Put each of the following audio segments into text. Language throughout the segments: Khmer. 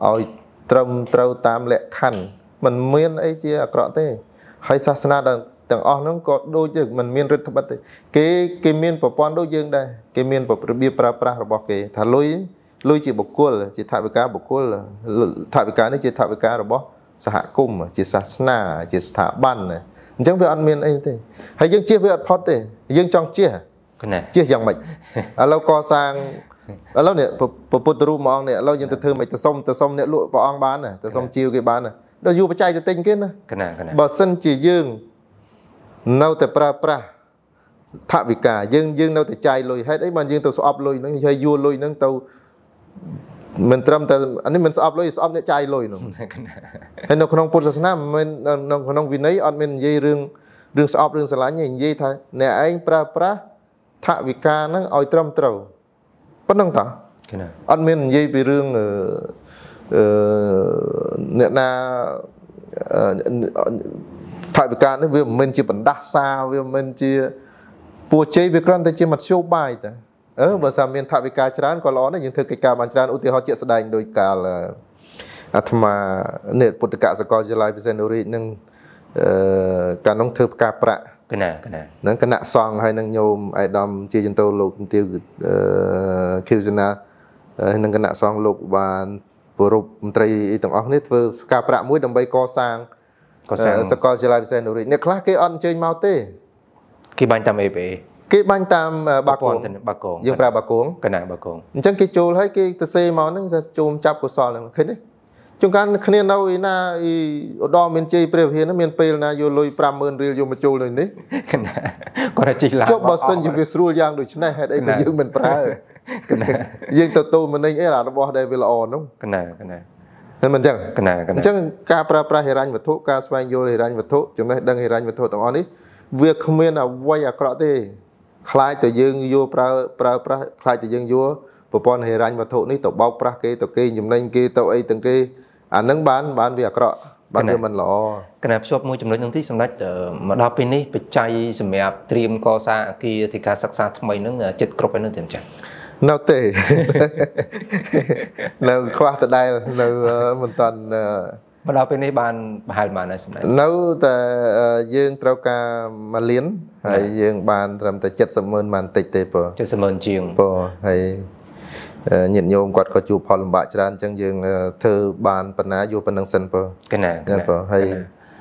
ôi trầm trâu tam lệ khăn mình miên ấy chia cọ thế hay sa na đằng đằng on nó có đôi chứ mình miên rất thấp bát cái miên của con đôi dương đây cái miên của bia pra pra rồi bỏ cái thà lôi chỉ bọc cua chỉ thả với cá bọc cua là thả với cá này chỉ thả với cá rồi bỏ xã cung mà chỉ sa na chỉ thả ban này chẳng về ăn miên ấy thế hay dương chia với ăn pot thế dương trong chia dạng mạch lâu co sang lâu nè bột ru mong nè lâu dương từ thưa mày từ sông nè lụa vào ăn bán này từ sông chiêu cái bán này đâu du bạch trai từ tinh kia nè bờ sân chỉ dương nâu từ pra thạ vì cả dương nâu từ trai lôi hết ấy mà dương từ sọp lôi nó hơi vua lôi nó tàu mình trâm từ anh ấy mình sọp nè trai lôi nó hay nó không phật sát nam mình nó không vì nấy anh mình dây rương sọp rương sả lá nhìn dây thôi nè anh pra thạ vì cả nó oi trâm trầu bắt nông tả anh mình dây bị rương nè na thạ vì cả nó vì mình chỉ bẩn đa xa vì mình chỉ bùa chế việc làm tới chỉ mặt show bài ta bữa sau mình thạ vì cả chán có ló này những thứ cái cả bàn chán ưu tiên họ chia sẻ đành đôi cả là mà nè bột cả sẽ coi lại với Zenori nhưng cả nông thượng cả bạ cái này nâng cái nạ xoang hay nâng nhôm ai đâm chia chân tô lục tiêu kêu zena nâng cái nạ xoang lục và vừa rụp tây tổng óc nít vừa cả bạ mũi đầm bay co sang sẽ coi lại với Zenori nè khác cái on chơi mau tê cái bánh tam ép cái bánh tam bạc cuồng dương bạc cuồng cái này bạc cuồng chẳng cái chôl hay cái tê màu nó chôm chắp của sò là cái đấy chúng ta khné đâu ý na đo miền Tây bèo hiền nó miền Tây na vô lôi 50,000 riel vô mà chôl rồi đấy còn là chỉ là cho bớt sân những việc xui giang được này hay đây của dương mình pra dương từ từ mình ấy là nó bỏ đây về là ổn đúng cái này nên mình chẳng cái này chẳng ca pra hiran vật thuốc ca xoay vô hiran vật thuốc chúng ta đăng hiran vật thuốc tổng on ấy việc không nên là quay à cọ thế khai từ dương vô pra khai từ dương vô bộ phận hiran vật thuốc này tổ bọc pra kia tổ kia dùng lên kia tổ ấy từng kia nâng bán việc cọ bán cho mình lọ cái này shop mua chấm nói những thứ xong đấy mà đọc bên này bị cháy sầm mẹp stream co sa kia thì cả sắc xa thay mấy nó chết cướp nó tiền chẳng nào tệ nào khoa từ đây nào mình toàn mà đọc bên này bàn hai bàn này xong đấy nấu từ dương trâu ca mà liến hay dương bàn làm từ chất sầm mơn màn tịch tệ bờ chất sầm mơn chiềng bờ hay nhìn nhôm quạt có chụp họ làm bạ tràn chẳng dương thơ bàn phần ná vô phần năng sân bờ cái này hay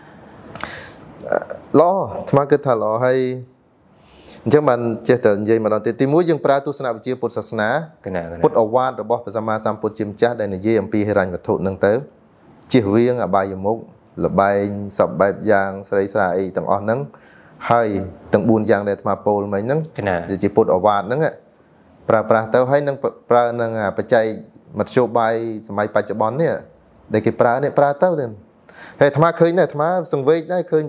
lo mà cứ thà lo hay chứ mình chế tận gì mà nói tìm mũi dương pra tu sanh chia Phật sát na Phật ở quan rồi bỏ ra mà sam Phật chim chát đây là gì em pi hay rành vật thụ nâng tới chia riêng ở bài mốc là bài sập bài giang sấy sài tầng on nâng hay tầng buôn giang để mà pol mấy nâng chỉ Phật ở quan nâng ạ pra tao hay nâng pra nâng bạch chay mặt show bài máy bạch chợ bón nè để cái pra này pra tao thì hệ tham khơi này tham sừng vây đấy khơi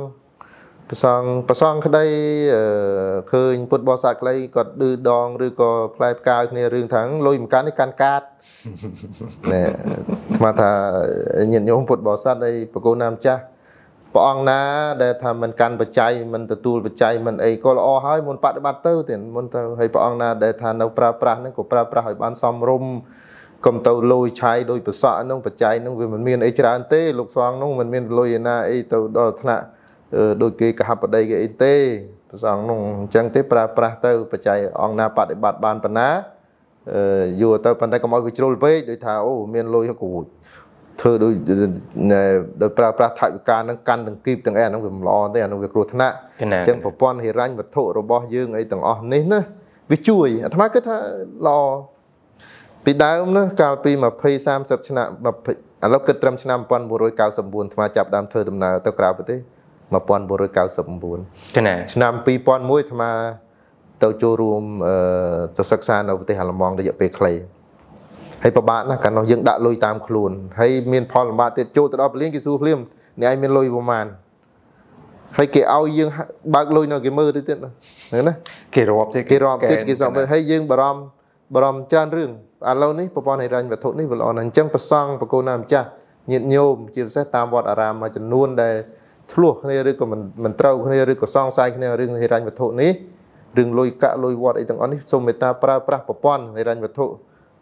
pasang cái đây khơi Phật bò sạt lấy còn đưa đòn đưa có plei cao này riêng thắng lôi một cái can cát nè mà thà nhìn nhôm Phật bò sạt đây cô nam cha bọn na để tham mình can bạch chay mình từ tu bạch chay mình ấy có lo hơi muốn bắt bắt tơ tiền muốn tơ hay bọn na để tham nấu pra nó của pra hỏi bán xong rum cầm tàu lôi chay đôi bờ sọ nó bạch chay nó vì mình miền ấy tràn tê lục xoang nó mình miền lôi na ấy tàu đó thà đôi khi cả hấp ở đây cái tê xong nó chẳng tiếp pra tơ bạch chay ông na bắt để bắt bàn pan ná vừa tơ pan tay có mọi việc trôi về để thà ô miền lôi của thưa đôi pra thay ca nó căn từng kịp từng em nó việc lo thế nó việc ruột nè chẳng phải quan hệ ranh vật thổ rồi bao dương ấy từng on nên á vì chui thằng cái lo bị đau nó cao pi mà pay sam sập chna mà lúc kết trăm năm quan bùa rồi cao sầm buồn thằng chập đam thưa tầm nào tao cào thế mà quan bùa rồi cao sầm buồn cái này năm pi quan mũi thằng tao cho room tao sắc xa đâu thế hà làm mong để dập về clay hay bà bạn cả nó dựng đã lôi tam khuôn hay miền phò làm bạn tiệt trâu từ đó liên cái xu phim này anh miền lôi vào màn hay cái ao dương bác lôi nó cái mơ đấy tiệt nữa cái rộp tiệt cái dòng hay dương barom tràn rừng lâu ní bà bọn này rành và thốt ní và lọ nàng chân bà song bà cô nam cha nhịn nhôm chia sẻ tam vọt aram mà chân nuôn để thua cái này của mình trâu cái này của song sai cái này rừng hay rành và thốt ní rừng lôi cả lôi vọt ấy từng on ní xong người ta pra bà bọn này rành và thốt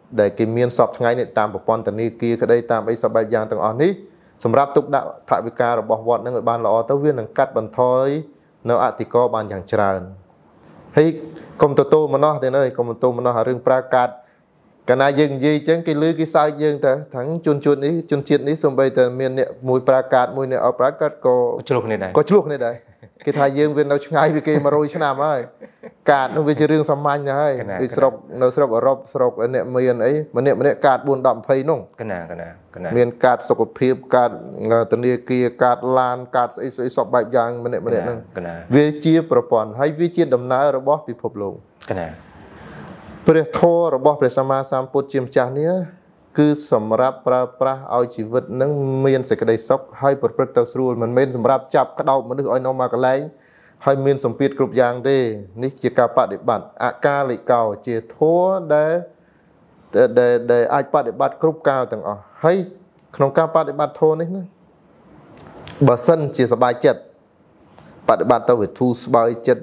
để cái miền sọp ngay này tam bộ quan tần ni kia cái đây tam ấy sọp bài giang từng on ní sầm ráp tục đạo tại vì ca rồi bỏ vọt năng người ban lọ tấu viên năng cắt bẩn thoi nó ạ thì có ban dạng tràn hay công tô mà nó thế này công tô mà nó hà rừng pra cát cái này dừng gì chứ cái lưới cái sai dừng ta thắng chun ý chun chiết ý xong bây giờ miền nè mùi pra cát mùi nè ở pra cát có chuộc này đấy cái thay dương viên đâu ngay vì cái mà rồi chứ nào ấy cát nó về chơi riêng xăm manh này đi sọc nó sọc ở sọc ở nè miền ấy mà nè cát buồn đậm phây nung cái này miền cát sọc phiệp cát tận địa kia cát lan cát ấy sọc bạch giang mà nè nung về chia propon hay về chia đầm ná rồi bó bị phập lồng cái này ព្រះធម៌របស់ព្រះសម្មាសម្ពុទ្ធជាម្ចាស់នេះគឺសម្រាប់ប្រើប្រាស់ឲ្យជីវិតនឹងមានសេចក្តីសុខហើយប្រព្រឹត្តទៅស្រួលមិនមែនសម្រាប់ចាប់ក្តោបមនុស្សឲ្យនៅមកកន្លែងហើយមានសម្ពាធគ្រប់យ៉ាងទេនេះជាការបដិបត្តិអកាលិកោជាធម៌ដែលអាចបដិបត្តិគ្រប់កាលទាំងអស់ហើយក្នុងការបដិបត្តិធម៌នេះណាបើសិនជាសប្បាយចិត្តបដិបត្តិទៅវាធូរស្បើយចិត្ត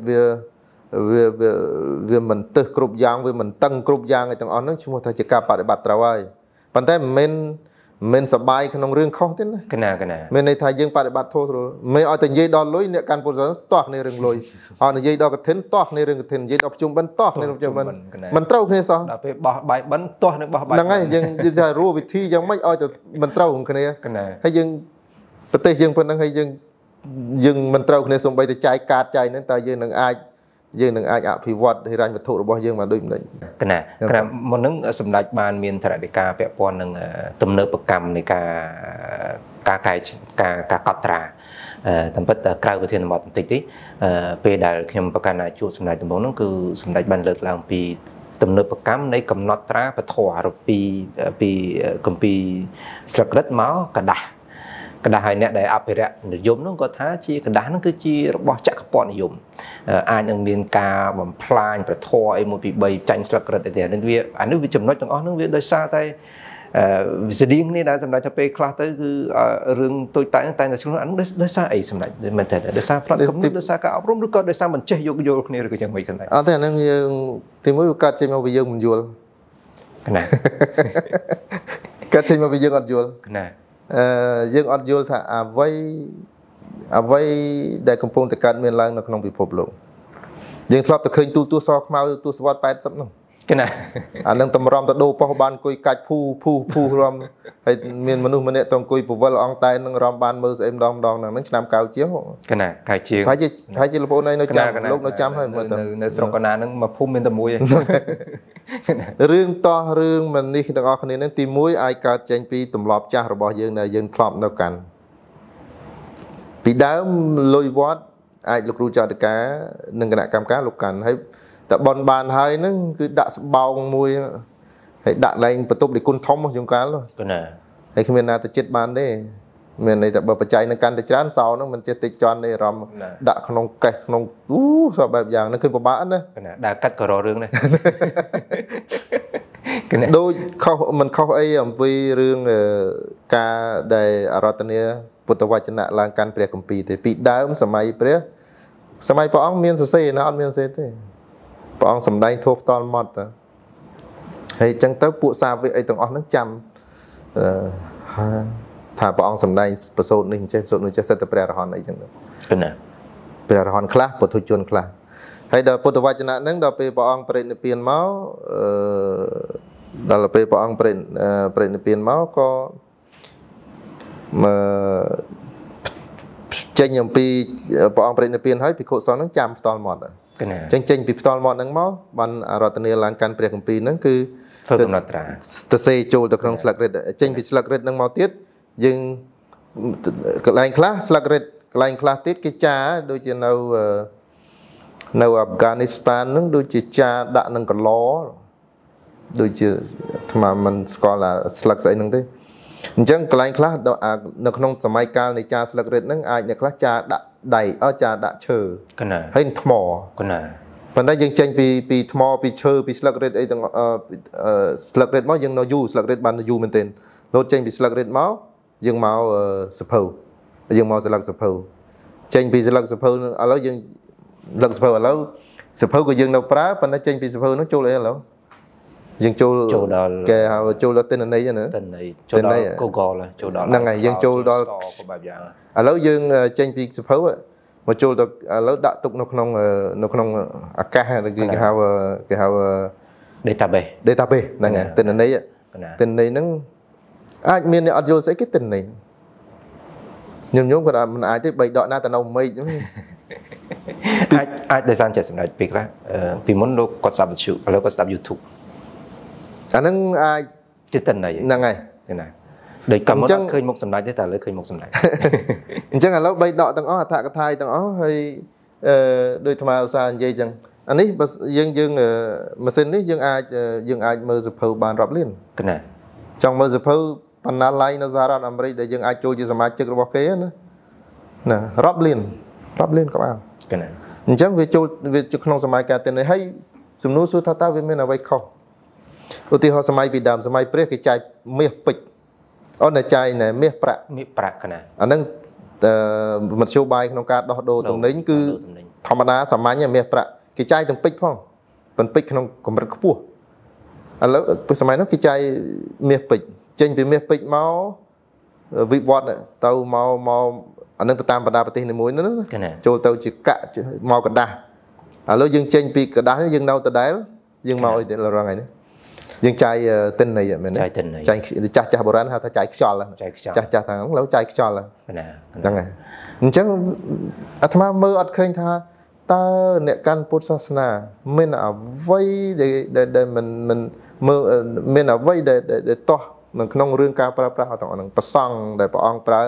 វាមិនទឹះគ្រប់យ៉ាងវាមិនតឹងគ្រប់យ៉ាងឯទាំងអស់ហ្នឹងឈ្មោះថាជាការបដិបត្តិត្រូវហើយប៉ុន្តែមិនមែនសបាយក្នុងរឿងខុសទេណាកណាមានន័យថាយើងបដិបត្តិធម៌ស្រួលមិនឲ្យតែនិយាយដល់លុយអ្នកកាន់ពុទ្ធសាសនាតោះគ្នារឿងលុយអត់និយាយដល់កឋិនតោះគ្នារឿងកឋិននិយាយដល់ប្រជុំបិណ្ឌតោះគ្នាប្រជុំបិណ្ឌមិនត្រូវគ្នាសោះដល់ពេលបោះបាយបិណ្ឌតោះនឹងបោះបាយហ្នឹងហើយយើងថារੂវិធីយ៉ាងម៉េចឲ្យតែមិនត្រូវគ្នាហើយយើងប្រទេសយើងប៉ុណ្្នឹងហើយយើងមិនត្រូវគ្នាសូម្បីតែចាយកាតចាយហ្នឹងតើយើងនឹងអាចអភិវឌ្ឍហិរញ្ញវត្ថុរបស់យើងមកដូចមិនកណាមុនហ្នឹងសម្ដេចបានមានធរណីការពាក់ព័ន្ធនឹងទំនើបកម្មនៃការកត់ត្រាតាមពិតក្រៅវិធានបទបន្តិចទេពេលដែលខ្ញុំប្រកាន់ជួបសម្ដេចដំបងហ្នឹងគឺសម្ដេចបានលើកឡើងពីទំនើបកម្មនៃកំណត់ត្រាពធរពីគម្ពីរស្លឹករឹតមកกระดาษហើយអ្នកដែលអភិរក្សនិយមនោះគាត់ថាជាกระดาษហ្នឹងគឺជារបស់ចក្រពត្តិនិយមអាចនឹងមានការបំផ្លាញប្រធរអីមួយពី3ចាញ់ស្លឹករឹតអីទេនេះវាចំណុចទាំងអស់ហ្នឹងវាដោយសារតែវិស្ឌៀងនេះដែលសម្ដេចថាពេលខ្លះទៅគឺរឿងតូចតែតែឆ្លងអានោះដោយសារអីសម្ដេចមែនតើដោយសារផ្លត់គំនិតដោយសារការអប់រំឬក៏ដោយសារមិនចេះយោគយល់គ្នាឬក៏យ៉ាងម៉េចសម្ដេចអត់ទេអាហ្នឹងយើងទីមួយវាកាត់ចេញមកពីយើងមិនយល់ណាកាត់ចេញមកពីយើងអត់យល់ណាយើងអត់យល់ថាអ្វីដែលកំពុងតែកើតមានឡើងនៅក្នុងពិភពលោកយើងធ្លាប់តែឃើញទូសសខ្មៅទូសវត្ត80ហ្នឹងគេណាអានឹងតម្រាំទៅដូរប៉ុស្តិ៍បានអង្គុយកាច់ភូរំហើយមានមនុស្សម្នាក់ទៅអង្គុយពវល់អង្គតែនឹងរំបានមើលស្អីម្ដងហ្នឹងឆ្នាំកៅជាងគេណាកៅជាងហើយជាលបងនៅចាំលោកនៅចាំហើយមើលទៅនៅស្រុកកណាហ្នឹងមកភូមិមានតែមួយឯងរឿងតោះរឿងមិននេះទាំងអស់គ្នាហ្នឹងទី1អាចកើតចេញពីទម្លាប់ចាស់របស់យើងដែលយើងធ្លាប់នៅកាន់ពីដើមលុយវត្តអាចលោកគ្រូចៅតកានិងគណៈកម្មការលោកកាន់ហើយតែបនបានហើយហ្នឹងគឺដាក់ស្បោងមួយហើយដាក់ឡើងបន្ទប់ដីគុណធំជួនកាលណាហើយគ្មានណាទៅចិត្តបានទេមានន័យថាបើបច្ច័យនឹងកាន់តែច្រើនសោហ្នឹងមិនចេះតិចជន់ទេអារម្មណ៍ដាក់ក្នុងកេះក្នុងសពបែបយ៉ាងហ្នឹងគឺពិបាកណាដើរកាត់ក៏រករឿងដែរដូចខុសមិនខុសអីអំពីរឿងការដែលអរតនីពុទ្ធវចនៈឡើងកាន់ព្រះគម្ពីរទេពីដើមសម័យព្រះអង្គមានសរសេរណាអត់មានសរសេរទេព្រះអង្គសម្ដែងធូបតល់មាត់ទៅហើយអញ្ចឹងទៅពួកសាវកអីទាំងអស់ហ្នឹងចាំថាព្រះអង្គសម្ដែងប្រសូតនេះចេះប្រសូតនោះចេះសិតតែព្រះអរហន្តអីចឹងទៅណាព្រះអរហន្តខ្លះពុទ្ធជនខ្លះហើយដល់ពុទ្ធវចនៈហ្នឹងដល់ពេលព្រះអង្គបរិនិព្វានមកដល់ពេលព្រះអង្គបរិនិព្វានមកក៏ចេញអំពីព្រះអង្គបរិនិព្វានហើយភិក្ខុសង្ឃហ្នឹងចាំផ្ទាល់មាត់ចឹងចេញពីផ្ទាល់មាត់ហ្នឹងមកបានអរតនីឡើងកាន់ព្រះគម្ពីរហ្នឹងគឺធ្វើកំណត់ត្រាទៅសេចូលទៅក្នុងស្លឹករឹតចេញពីស្លឹករឹតហ្នឹងមកទៀតយើងកន្លែងខ្លះស្លឹករឹតកន្លែងខ្លះទៀតគេចាដូចជានៅអាហ្វហ្គានីស្ថានហ្នឹងដូចជាចាដាក់នឹងកឡដូចជាអាត្មាមិនស្គាល់ស្លឹកស្អីហ្នឹងទេអញ្ចឹងកន្លែងខ្លះនៅក្នុងសម័យកាលនៃចាស្លឹករឹតហ្នឹងអាចអ្នកខ្លះចាដាក់ដៃចាដាក់ឈើហើយថ្មប៉ុន្តែយើងចេញពីថ្មពីឈើពីស្លឹករឹតអីទាំងស្លឹករឹតមកយើងនៅយូរស្លឹករឹតបានយូរមែនទែនលោតចេញពីស្លឹករឹតមកយើងមកសភៅយើងមកស្លឹកសភៅចេញពីស្លឹកសភៅឥឡូវយើងលឹកសភៅឥឡូវសភៅក៏យើងនៅប្រើប៉ុន្តែចេញពីសភៅនោះចូលអីឥឡូវ dương châu kẻ hào châu là tên này nữa tên này Google là châu đó là ngày dương châu đó à lâu dương tranh bị sập hấu mà châu đó lâu đã tục nó không AK cái hào database là ngày tên này nó ai miền này audio sẽ cái tên này nhưng nhóm của mình ai tới bày đọ na tận ông mây chứ ai để sang chạy xem lại việc là vì muốn nó có sắp chịuแล้วก็ sắp YouTube anh nâng ai cái tên này năng ngày thế này để cầm một khơi một sầm lại thế ta lấy khơi một sầm lại chẳng là lúc bày đọ tầng ó thạ cái thai tầng ó hay đôi tham ao xa dây chẳng anh ấy dương mà xin ấy dương ai mơ dập hầu bàn rập liền cái này trong mơ dập hầu pan na lai nó ra làm đây để dương ai chui cho sama chứcរបស់គេណាណារាប់លៀនក៏បាន cái này អញ្ចឹងវាចូលវាក្នុងសម័យកាលទាំងនេះហើយសំណួរសួរថាតើវាមានអ្វីខុសឧទាហរណ៍សម័យពីដើមសម័យព្រះគេចាយមាសពេជ្រអូនចាយណែមាសប្រាក់កណាអាហ្នឹងមធ្យោបាយក្នុងការដោះដូរទំនិញគឺធម្មតាសាមញ្ញមាសប្រាក់គេចាយទាំងពេជ្រផងប៉ុន្តែពេជ្រក្នុងកម្រិតខ្ពស់ឥឡូវសម័យនោះគេចាយមាសពេជ្រចេញពីមាសពេជ្រមកវិវត្តទៅមកអានឹងទៅតាមបណ្ដាប្រទេសនីមួយនោះចូលទៅជាកាក់មកกระดาษឥឡូវយើងចេញពីกระดาษយើងនៅដដែលយើងមកឲ្យរងថ្ងៃនេះយើងចាយទិន្នន័យមែនទេចាស់បុរាណហៅថាចាយខ្យល់ចាស់ថាឥឡូវចាយខ្យល់ហ្នឹងហើយអញ្ចឹងអាត្មាមើលអត់ឃើញថាតើអ្នកកាន់ពុទ្ធសាសនាមានអ្វីដែលមិនមើលមានអ្វីដែលតោះនៅក្នុងរឿងការប្រើប្រាស់ទាំងអស់ហ្នឹងប្រសង់ដែលព្រះអង្គប្រើ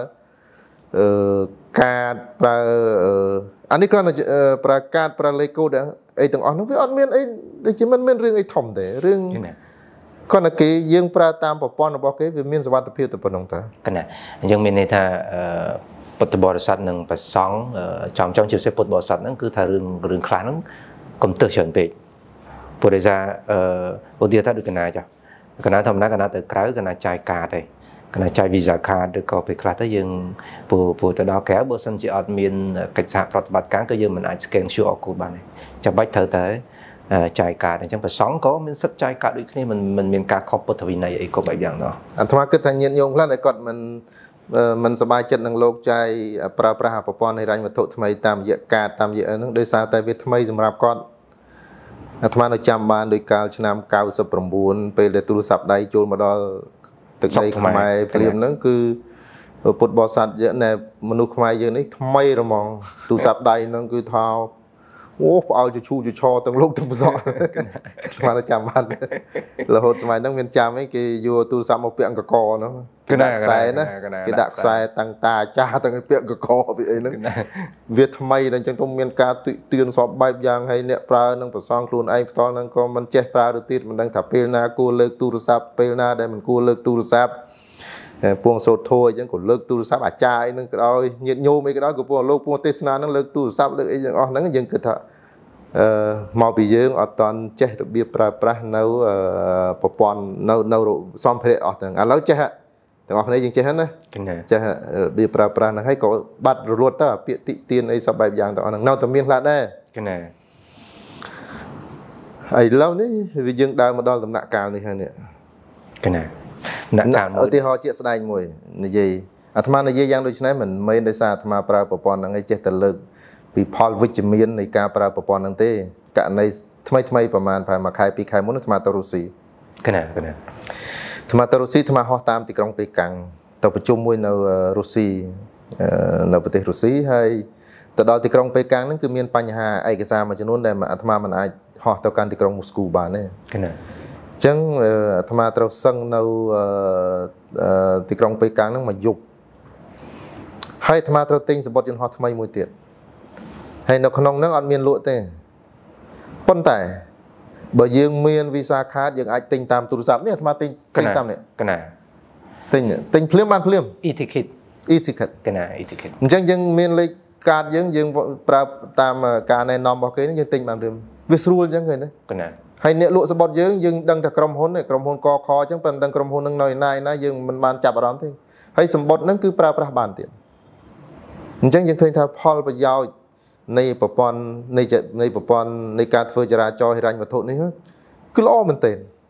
ការប្រើអានេះគ្រាន់តែប្រើការប្រើលេខកូដអីទាំងអស់ហ្នឹងវាអត់មានអីដូចជាមិនមានរឿងអីធំទេរឿងគាត់តែគេយើងប្រើតាមប្រព័ន្ធរបស់គេវាមានសុវត្ថិភាពទៅប៉ុណ្ណឹងតើកណាអញ្ចឹងមានន័យថាពុទ្ធបរិស័ទនិងប្រសង់ចំជាពិសេសពុទ្ធបរិស័ទហ្នឹងគឺថារឿងខ្លះហ្នឹងកុំទើសច្រើនពេកព្រោះដោយសារឧទាហរណ៍ថាដូចកណាចាកណាធម្មតាកណាទៅក្រៅកណាចាយកាតទេកណាចាយ Visa card ឬក៏ពេលខ្លះទៅយើងព្រោះទៅដល់ក្រៅបើសិនជាអត់មានកិច្ចសហប្រតិបត្តិការគឺយើងមិនអាច scan QR code បានទេចាំបាច់ត្រូវតែចាយកាតអញ្ចឹងប្រសង់ក៏មានសិទ្ធិចាយកាតដូចគ្នាមិនមានការខុសពុទ្ធវិន័យអីគ្រប់បែបយ៉ាងនោះអាត្មាគិតថាញាតិញោមខ្លះដែលគាត់មិនសប្បាយចិត្តនឹងលោកចាយប្រើប្រាស់ប្រព័ន្ធហិរញ្ញវត្ថុថ្មីតាមរយៈកាតតាមរយៈហ្នឹងដោយសារតែវាថ្មីសម្រាប់គាត់អាត្មានៅចាំបានដោយកាលឆ្នាំ99ពេលដែលទូរស័ព្ទដៃចូលមកដល់ទឹកដីខ្មែរព្រាមហ្នឹងគឺពុទ្ធបរិស័ទយើងណែមនុស្សខ្មែរយើងនេះថ្មីហ្មងទូរស័ព្ទដៃហ្នឹងគឺថាអូផ្អើលជូជឆទាំងលោកទាំងប្រសក់ស្មានចាំបានរហូតសម័យហ្នឹងមានចាំអីគេយកទូរស័ព្ទមកពាក់កកហ្នឹងគេដាក់ខ្សែណាគេដាក់ខ្សែតាំងតាចាស់តាំងពាក់កកពីអីហ្នឹងវាថ្មីដល់អញ្ចឹងទៅមានការទៀនសពបែបយ៉ាងហើយអ្នកប្រើនឹងប្រសងខ្លួនឯងផ្ទាល់ហ្នឹងក៏មិនចេះប្រើទៅទៀតមិនដឹងថាពេលណាគួរលើកទូរស័ព្ទពេលណាដែលមិនគួរលើកទូរស័ព្ទពួងសូត្រធัวអញ្ចឹងក៏លើកទូរស័ព្ទអាចារ្យនឹងក៏ដោយញាតិញោមអីក៏ដោយក៏ពួកលោកពួកទេសនានឹងលើកទូរស័ព្ទលើកអីទាំងអស់ហ្នឹងយើងគិតថាមកពីយើងអត់តន់ចេះរបៀបប្រើប្រាស់នៅប្រព័ន្ធនៅសម្ភារៈអស់ទាំងឥឡូវចេះទាំងអស់គ្នាយើងចេះហ្នឹងណាចេះរបៀបប្រើប្រាស់ហ្នឹងហើយក៏បាត់រលត់ទៅពាក្យតិទៀនអីសពបែបយ៉ាងទាំងអស់ហ្នឹងនៅតែមានខ្លះដែរកណាហើយឥឡូវនេះវាយើងដើរមកដល់ដំណាក់កាលនេះហើយនេះកណាដំណាក់កាលឧទាហរណ៍ជាក់ស្ដែងមួយនិយាយអាត្មានិយាយយ៉ាងដូចនេះមិនមែនដោយសារអាត្មាប្រើប្រព័ន្ធហ្នឹងឯងចេះតែលើកពីផលវិជ្ជមាននៃការប្រើប្រព័ន្ធហ្នឹងទេករណីថ្មីប្រហែលមួយខែពីរខែមុនអាត្មាទៅរុស្ស៊ីកណាអាត្មាទៅរុស្ស៊ីអាត្មាហោះតាមទីក្រុងប៉េកាំងទៅប្រជុំមួយនៅរុស្ស៊ីនៅប្រទេសរុស្ស៊ីហើយទៅដល់ទីក្រុងប៉េកាំងហ្នឹងគឺមានបញ្ហាឯកសារមួយចំនួនដែលអាត្មាមិនអាចហោះទៅកាន់ទីក្រុងមូស្គូបានទេកណាអញ្ចឹងអាត្មាត្រូវសឹងនៅទីក្រុងប៉េកាំងហ្នឹងមួយយប់ហើយអាត្មាត្រូវទិញសម្បត្តិយន្តហោះថ្មីមួយទៀតហើយនៅក្នុងហ្នឹងអត់មានលក់ទេប៉ុន្តែបើយើងមាន Visa card យើងអាចទិញតាមទូរស័ព្ទនេះអាត្មាទិញតាមនេះកណាទិញភ្លាមបានភ្លាម e-ticket កណា e-ticket អញ្ចឹងយើងមានលេខកាតយើងប្រើតាមការណែនាំរបស់គេនេះយើងទិញបានភ្លាមវាស្រួលអញ្ចឹងឃើញទេកណាហើយអ្នកលក់សម្បត្តិយើងដឹងតែក្រុមហ៊ុនកខអញ្ចឹងប៉ុន្តែក្រុមហ៊ុននឹងនៅណាយើងមិនបានចាប់អារម្មណ៍ទេហើយសម្បត្តិហ្នឹងគឺប្រើប្រាស់បានទៀតអញ្ចឹងយើងឃើញថាផលប្រយោជន៍នៃប្រព័ន្ធនៃប្រព័ន្ធនៃការធ្វើចរាចរណ៍ហិរញ្ញវត្ថុនេះគឺល្អមែនទែន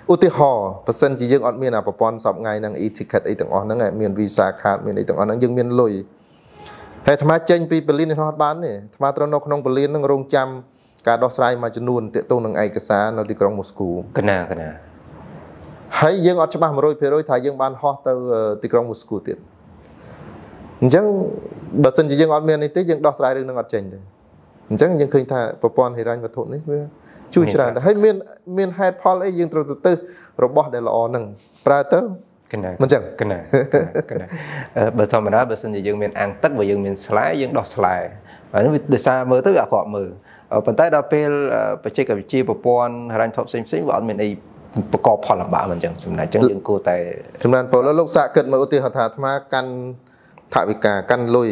ឧទាហរណ៍បើសិនជាយើងអត់មានប្រព័ន្ធសពថ្ងៃនឹង e-ticket អីទាំងអស់ហ្នឹងមាន visa card មានអីទាំងអស់ហ្នឹងយើងមានលុយហើយអាត្មាចេញពីបលីននេះអត់បានទេអាត្មាត្រូវនៅក្នុងបលីនហ្នឹងរងចាំការដោះស្រាយមួយចំនួនទាក់ទងនឹងឯកសារនៅទីក្រុងមូស្គូកណាហើយយើងអត់ច្បាស់ 100% ថាយើងបានហោះទៅទីក្រុងមូស្គូទៀតអញ្ចឹងបើសិនជាយើងអត់មាននេះទេយើងដោះស្រាយរឿងនឹងអត់ចេញទេអញ្ចឹងយើងឃើញថាប្រព័ន្ធហិរញ្ញវត្ថុនេះវាជួយច្រើនហើយមានហេតុផលអីយើងត្រូវទៅរបស់ដែលល្អហ្នឹងប្រើទៅកណាមិនចឹងកណាបើធម្មតាបើសិនជាយើងមានអាំងទឹកបើយើងមានស្លែយើងដោះស្លែហើយនេះដោយសារមើលទៅអាក្រក់មើលប៉ុន្តែដល់ពេលបច្ចេកវិទ្យាប្រព័ន្ធហិរញ្ញវត្ថុផ្សេងៗវាអត់មានអីប្រកបផលលំបាកមិនចឹងសម្រាប់ចឹងយើងគួរតែចំណែនពលលោកសាកគិតមើលឧទាហរណ៍ថាអាត្មាកាន់ថវិកាកាន់លុយ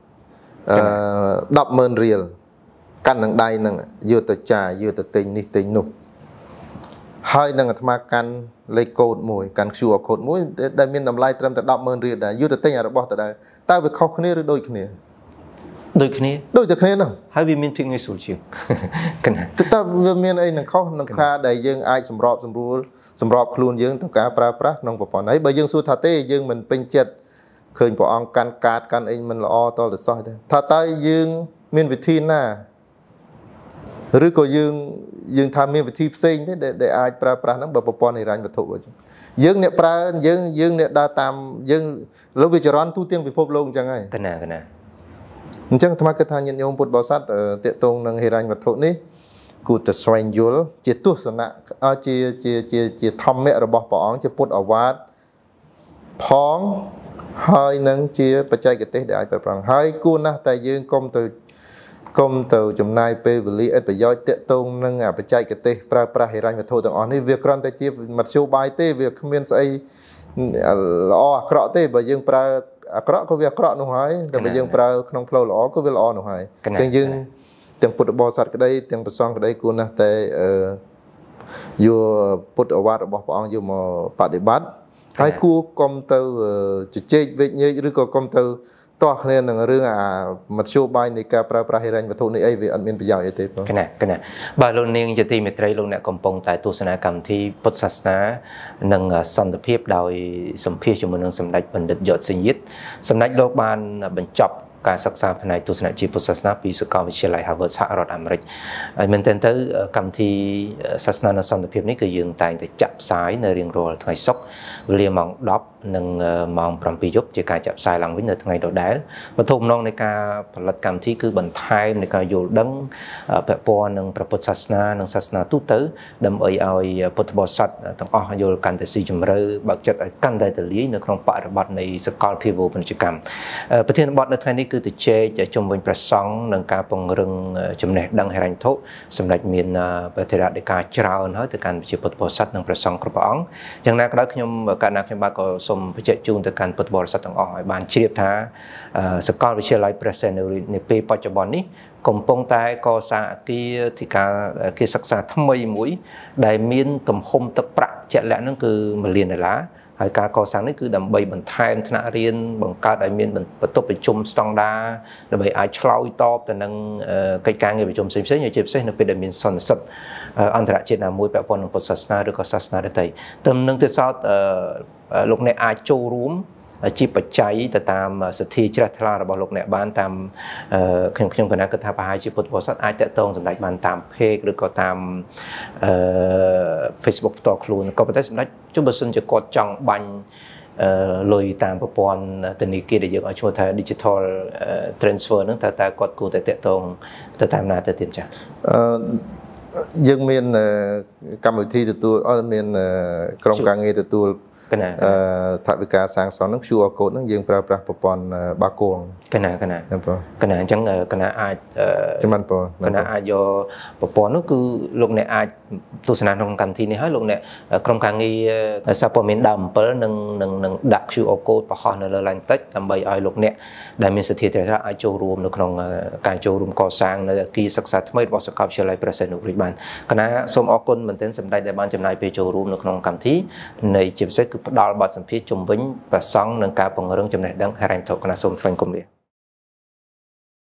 100000 រៀលកាន់នឹងដៃនឹងយកទៅចាយយកទៅទិញនេះទិញនោះហើយនឹងអាត្មាកាន់លេខកូដមួយកាន់ QR code មួយដែលមានតម្លៃត្រឹមតែ100000 រៀលដែរយកទៅទិញរបស់ទៅដែរតើវាខុសគ្នាឬដូចគ្នាដូចគ្នាហ្នឹងហើយវាមានភាពងាយស្រួលជាងកណាតើវាមានអីនឹងខុសនឹងការដែលយើងអាចសម្របខ្លួនយើងទៅការប្រើប្រាស់ក្នុងប្រព័ន្ធហើយបើយើងសួរថាទេយើងមិនពេញចិត្តឃើញព្រះអង្គកាន់កាតកាន់អីមិនល្អតទៅសោះទេថាតើយើងមានវិធីណាឬក៏យើងថាមានវិធីផ្សេងទេដែលអាចប្រើប្រាស់ហ្នឹងបើប្រព័ន្ធហិរញ្ញវត្ថុយើងអ្នកប្រើយើងអ្នកដើរតាមយើងលោកវិចរណ៍ទូទាំងពិភពលោកអញ្ចឹងហើយកណាអញ្ចឹងអាត្មាគិតថាញាតិញោមពុទ្ធបរិស័ទតេតងនឹងហិរញ្ញវត្ថុនេះគួរតែស្វែងយល់ជាទស្សនៈជាធម្មៈរបស់ព្រះអង្គជាពុទ្ធអាវាទផងហើយនឹងជាបច្ចេកទេសដែលអាចប្រើប្រាស់ហើយគួរណាស់តែយើងកុំទៅចំណាយពេលវេលាឥតប្រយោជន៍តាក់ទងនឹងបច្ចេកទេសប្រើប្រាស់ហិរញ្ញវត្ថុទាំងអស់នេះវាគ្រាន់តែជាមធ្យោបាយទេវាគ្មានស្អីល្អអាក្រក់ទេបើយើងប្រើអាក្រក់ក៏វាអាក្រក់នោះហើយតែបើយើងប្រើក្នុងផ្លូវល្អក៏វាល្អនោះហើយអញ្ចឹងយើងទាំងពុទ្ធបរិស័ទក្តីទាំងព្រះសង្ឃក្តីគួរណាស់តែយកពុទ្ធអាវាទរបស់ព្រះអង្គយកមកបដិបត្តិហើយគួរកុំទៅជជែកវែកញែកឬក៏កុំទៅតោះគ្នានឹងរឿងមធ្យោបាយនៃការប្រើប្រាស់ហិរញ្ញវត្ថុនេះអីវាអត់មានប្រយោជន៍អីទេបងកណាបាទលោកនាងជាទីមេត្រីលោកអ្នកកំពុងតែទស្សនាកម្មវិធីពុទ្ធសាសនានិងសន្តិភាពដោយសម្ភាសជាមួយនឹងសម្ដេចបណ្ឌិតយត់សេងយិតសម្ដេចលោកបានបញ្ចប់ការសិក្សាផ្នែកទស្សនវិជ្ជាពុទ្ធសាសនាពីសាកលវិទ្យាល័យ Harvard សហរដ្ឋអាមេរិកហើយមែនទែនទៅកម្មវិធីសាសនានិងសន្តិភាពនេះគឺយើងតែងតែចាក់ផ្សាយនៅរៀងរាល់ថ្ងៃសុក្រវេលាម៉ោង10និងម៉ោង7យប់ជាការចាក់ផ្សាយឡើងវិញនៅថ្ងៃដដែលវត្ថុបំណងនៃការផលិតកម្មវិធីគឺបន្ថែមនៃការយល់ដឹងពាក់ព័ន្ធនឹងព្រះពុទ្ធសាសនានិងសាសនាទូទៅដើម្បីឲ្យពុទ្ធបរិស័ទទាំងអស់យល់កាន់តែស៊ីជម្រៅបើកចិត្តឲ្យកាន់តែទូលាយនៅក្នុងបរិបទនៃសកលភាវូបនីយកម្មប្រធានបទនៅថ្ងៃនេះគឺទៅជែកជុំវិញព្រះសង្ឃនិងការពង្រឹងចំណេះដឹងហិរញ្ញវត្ថុសម្រាប់មានព្រះធរដេកាច្រើនហើយទៅកាន់ជាពុទ្ធបរិស័ទនិងព្រះសង្ឃគ្រប់ព្រះអង្គយ៉ាងណាក៏ដោយខ្ញុំខ្ញុំបាទក៏សូមបញ្ជាក់ជូនទៅកាន់ពុទ្ធបរិស័ទទាំងអស់ឲ្យបានជ្រាបថាសាកលវិទ្យាល័យព្រះសីហនុនាពេលបច្ចុប្បន្ននេះកំពុងតែកសាងអគារសិក្សាថ្មីមួយដែលមានទំហំទឹកប្រាក់ជាក់លាក់ហ្នឹងគឺ$1 លានហើយការកសាងនេះគឺដើម្បីបន្ថែមថ្នាក់រៀនបង្កើតឲ្យមានបន្ទប់ប្រជុំស្តង់ដារដើម្បីអាចឆ្លើយតបទៅនឹងកិច្ចការងារប្រជុំផ្សេងៗជាពិសេសនៅពេលដែលមានសន្និសីទអន្តរជាតិណាមួយពាក់ព័ន្ធនឹងពុទ្ធសាសនាឬក៏សាសនាដទៃទៅនឹងទៀតសោតលោកអ្នកអាចចូលរួមជាបច្ច័យទៅតាមសទ្ធាជ្រះថ្លារបស់លោកអ្នកបានតាមខ្ញុំគណៈគិតថាប្រហែលជាពុទ្ធបរិស័ទអាចតាក់ទងសម្ដេចបានតាម page ឬក៏តាម Facebook ផ្ទាល់ខ្លួនក៏ប៉ុន្តែសម្ដេចជុំបើសិនជាគាត់ចង់បាញ់លុយតាមប្រព័ន្ធធនាគារដែលយើងឲ្យឈ្មោះថា digital transfer ហ្នឹងតើគាត់គួរតែតាក់ទងទៅតាមណាទៅទៀតចា៎យើងមានកម្មវិធីទទួលមានក្រុមការងារទទួលថវិកាសាងសង់នឹង QR code នឹងយើងប្រើប្រាស់ប្រព័ន្ធបាគងកណាអញ្ចឹងកណាអាចចំណាន់កណាអាចយកប្រព័ន្ធនោះគឺលោកអ្នកអាចទស្សនាក្នុងកម្មវិធីនេះហើយលោកអ្នកក្រុមការងារសារព័ត៌មានដើម7នឹងដាក់ QR code បង្ហោះនៅលើ line text ដើម្បីឲ្យលោកអ្នកដែលមានសទ្ធាជ្រះថ្លាអាចចូលរួមនៅក្នុងការចូលរួមកសាងនៅអគារសិក្សាថ្មីរបស់សាកលវិទ្យាល័យព្រះសីហនុរាជបានកណាសូមអរគុណមែនទែនសម្ដេចដែលបានចំណាយពេលចូលរួមនៅក្នុងកម្មវិធីនៃជាពិសេសគឺផ្ដល់បទសម្ភាសន៍ជុំវិញព្រះសង្ឃនិងការពង្រឹងចំណេះដឹងហិរញ្ញវត្ថុកណាសូមថ្លែងគំនិត